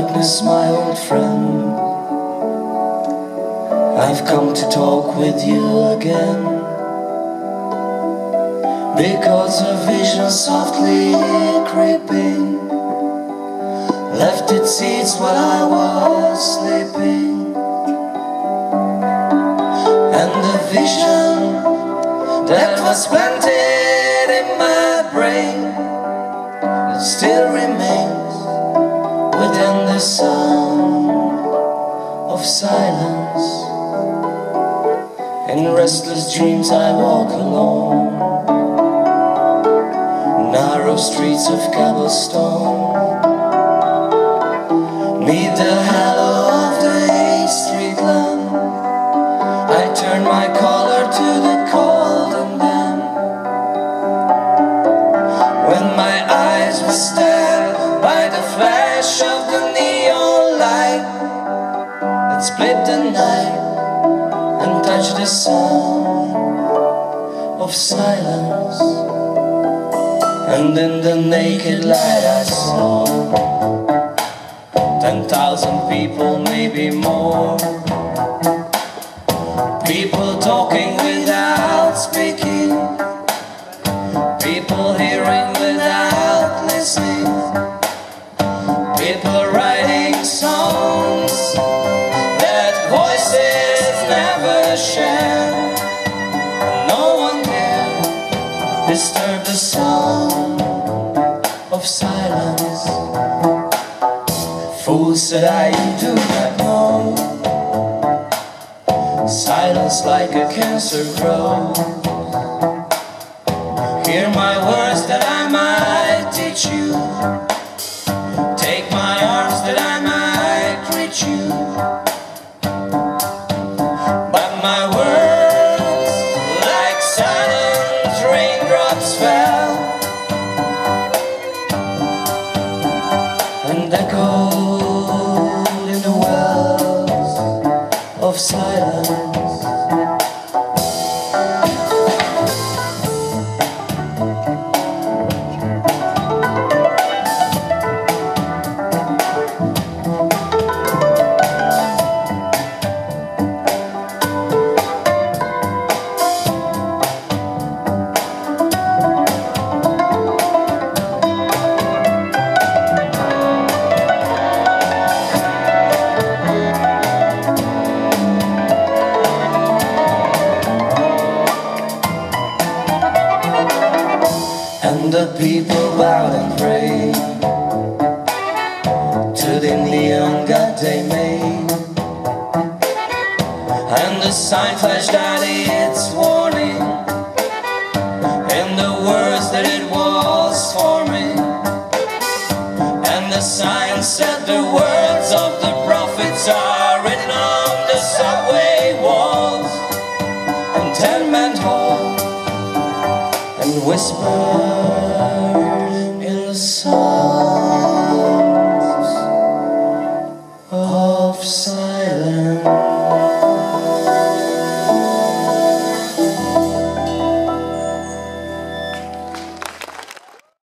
darkness, my old friend, I've come to talk with you again, because a vision softly creeping left its seeds while I was sleeping. And the vision that was planted in my brain, it still remains within the sound of silence. In restless dreams I walk alone, narrow streets of cobblestone, neath the halo of the 8th Street lamp. I turn my collar to the cold, and then, when my eyes were stabbed by the flash of the neon light that split the night and touched the sound of silence, and in the naked light I saw 10,000 people, maybe more, people talking without speaking, people hearing without listening, people writing songs that voices never share. No one dare disturb the sound of silence. Fool, said I, you do not know, silence like a cancer grows. Hear my words that I might teach you, take my arms that I might reach you, but my words like silent raindrops fell and echoed in the wells of silence. And the people bowed and prayed to the neon god they made, and the sign flashed out its warning in the words that it was forming, and the sign said the words of the prophets are written on the subway walls and tenement halls, and whisper